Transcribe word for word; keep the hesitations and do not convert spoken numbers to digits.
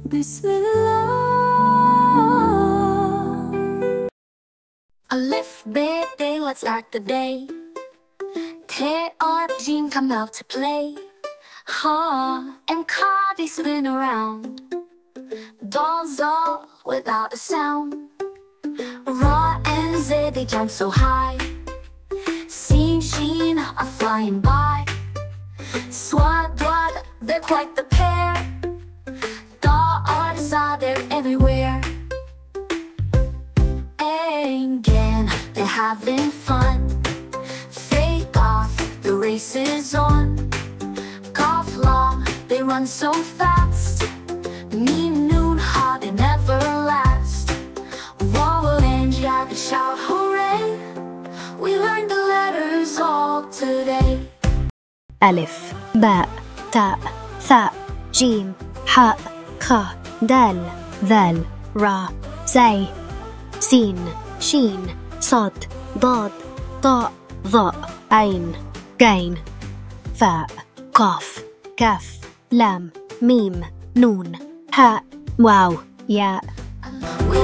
Bismillah. Alif, baby, let's start the day. Tear our jean, come out to play. Ha, and cardi spin around. Dolls all without a sound. Ra and Z, they jump so high. Seen Sheen are flying by. Swat, Dwad, they're quite the pair. Da artists are there everywhere. Again, they're having fun. Fake off, the race is on. Golf long, they run so fast. Mean noon, hot, they never last. Wobble and jab and shout hooray. We learned the letters all today. ألف باء تاء ثاء جيم حاء خاء دال ذال را زي سين شين صاد ضاد طاء ظاء عين غين فاء قاف كاف لام ميم نون هاء واو ياء.